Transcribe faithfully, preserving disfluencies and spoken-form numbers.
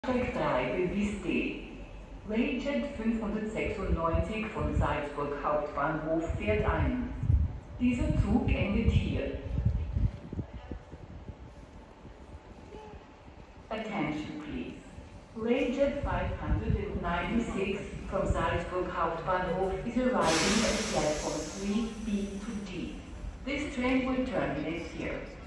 Bahnsteig drei will bis D. Railjet fünfhundertsechsundneunzig von Salzburg Hauptbahnhof fährt ein. Dieser Zug endet hier. Attention please. Railjet five ninety-six from Salzburg Hauptbahnhof is arriving at platform three B to D. This train will terminate here.